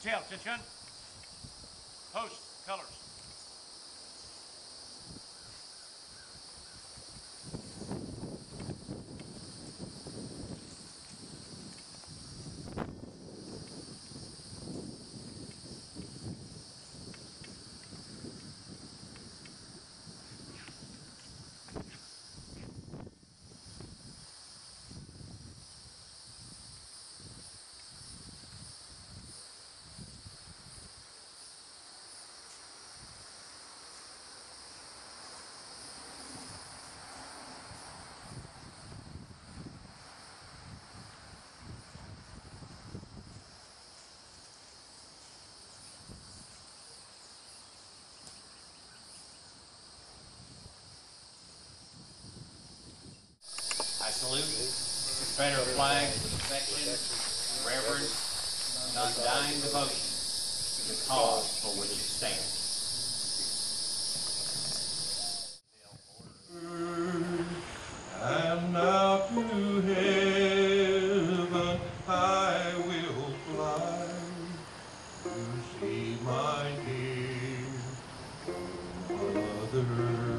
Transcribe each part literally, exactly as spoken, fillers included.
Detail, attention. Post, colors. I salute the Confederate flag with affection, reverence, and undying devotion to the cause for which it stands. And now to heaven I will fly to see my dear mother.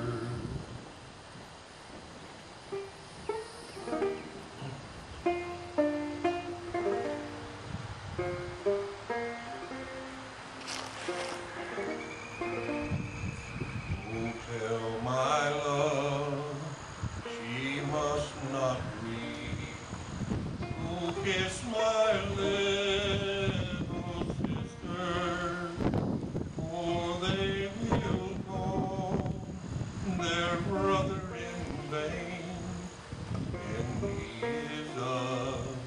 Tell my love she must not grieve. Oh, kiss my little sister, for they will call their brother in vain, and he is of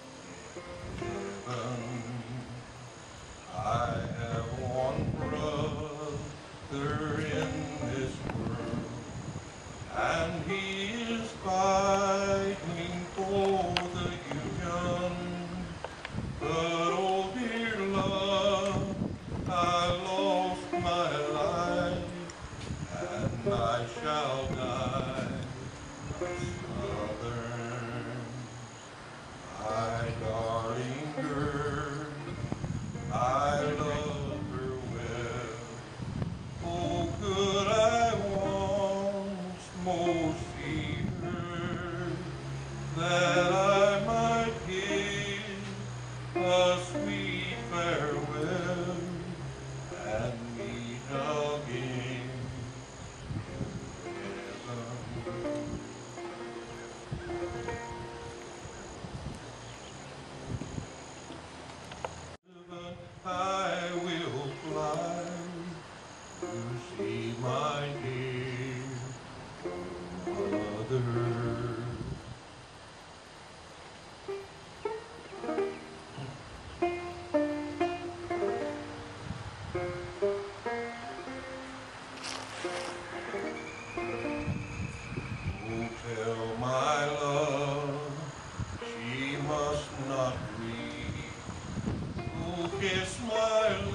heaven. I have one brother in this world, and he is fighting for the Union. But oh dear love, I lost my life, and I shall die Southern. My darling girl, I love her well. Oh, could I once more see her, that I might give a sweet farewell and meet again in heaven. I will fly to see my dear mother. Oh, tell my love she must not grieve. Oh, kiss my